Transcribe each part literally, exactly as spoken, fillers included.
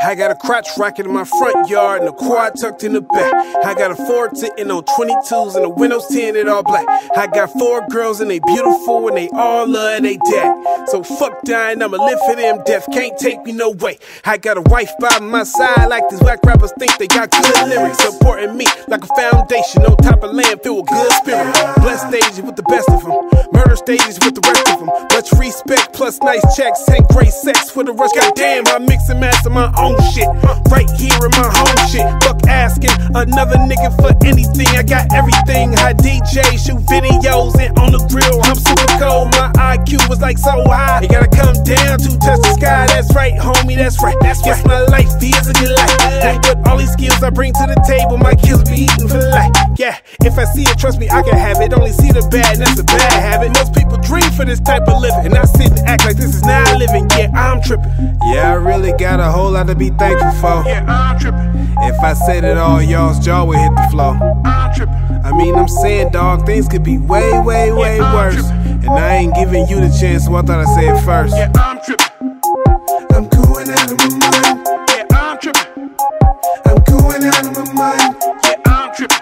I got a crotch rocket in my front yard and a quad tucked in the back. I got a Ford sitting on twenty-twos and the windows tinted all black. I got four girls and they beautiful and they all love they dad. So fuck dying, I'ma live for them. Death can't take me no way. I got a wife by my side like these whack rappers think they got good lyrics. Supporting me like a foundation on top of land filled with good spirit. Blessed stages with the best of them, murder stages with the rest of them. Much respect plus nice checks and great sex for the rest. Goddamn, I mix and master my own shit right here in my home shit. Fuck asking another nigga for anything. I got everything. I D J, shoot videos, and on the grill I'm super cold. My I Q was like so high, you gotta come down to touch the sky. That's right, homie, that's right. That's yes, my life is a good life. And with all these skills I bring to the table, my kills be eating for life. Yeah, if I see it, trust me, I can have it. Only see the bad, and that's a bad habit. Most people dream for this type of living, and I sit and act like this is now living. Yeah, I'm tripping. Yeah, I really got a whole lot to be thankful for. Yeah, I'm tripping. If I said it all, y'all's jaw would hit the floor. I'm tripping. I mean, I'm saying, dog, things could be way, way, way yeah, worse. Trippin'. And I ain't giving you the chance, so I thought I'd say it first. Yeah, I'm tripping. I'm going out of my mind. Yeah, I'm tripping. I'm going out of my mind. Yeah, I'm tripping.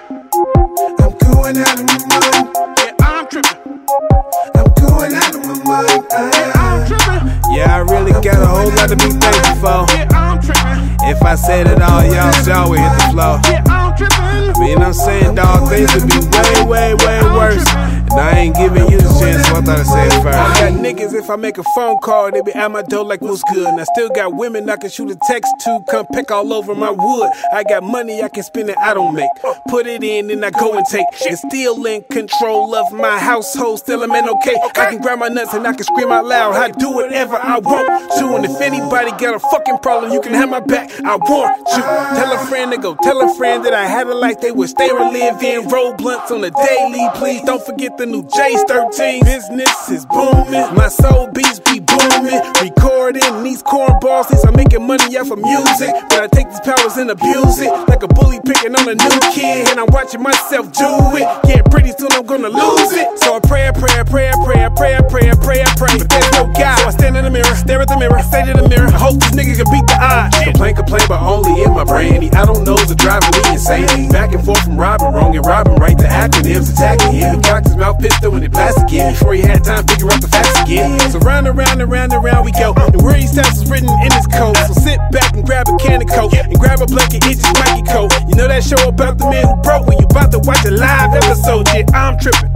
I'm going out of my mind. Yeah, I'm tripping. I'm going out of my mind. Yeah, I'm tripping. Yeah, I really I'm got a whole lot to be thankful for. Yeah, I'm tripping. If I said it all, y'all jaw would hit the floor. Yeah, I'm tripping. I mean, I'm saying, dog, things would be way, way, way worse. And I ain't giving you the chance, so I thought I'd say it first. I got niggas, if I make a phone call, they be at my door like, what's good? And I still got women I can shoot a text to, come peck all over my wood. I got money I can spend and I don't make. Put it in and I go and take. And still in control of my household, still I'm in okay. I can grab my nuts and I can scream out loud. I do whatever I want to. And if anybody got a fucking problem, you can have my back, I want you. Tell a friend to go tell a friend that I had a life they wish they were living. Roll blunts on the daily, please don't forget the new J's thirteen. Business is booming, my soul beats be booming. Recording these cornballs, since I'm making money off of music. But I take these powers and abuse it, like a bully picking on a new kid. And I'm watching myself do it, yeah, pretty soon I'm gonna lose it. So I pray, I pray, I pray, I pray, I pray, I pray, I pray, I pray. But there's no God, so I stand in the mirror, stare at the mirror, say to the mirror, I hope this nigga can beat the odds. Complain, complain, but only in my brain. I don't know the driving me insane. Back and forth from robbing, wrong and robbing right. The acronyms attacking him. He cocked his mouth pistol when it plastic again. Before he had time to figure out the facts again. So round and round and round and round we go. And where he stands is written in his code. So sit back and grab a can of coke and grab a blanket, it's just Mikey coat. You know that show about the man who broke? When you about to watch a live episode, yeah, I'm tripping.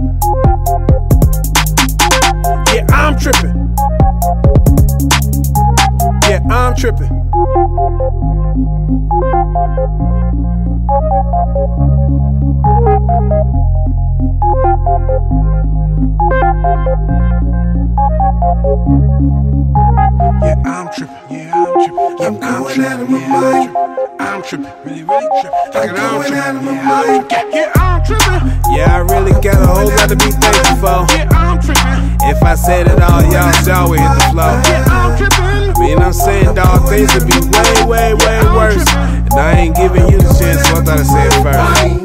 Yeah, I'm tripping. Yeah, I'm tripping. Yeah, I'm tripping. Yeah, I'm tripping. I'm going out of my mind. I'm tripping. Really, really tripping. I'm going out of my mind. Yeah, I'm tripping. Yeah, I really got a whole lot to be thankful for. Yeah, I'm tripping. If I said it all, y'all jaw would hit the floor. Yeah, I'm tripping. I mean, I'm saying, dog, things would be way, way, way worse. And I ain't giving you the chance, so I thought I'd say it first.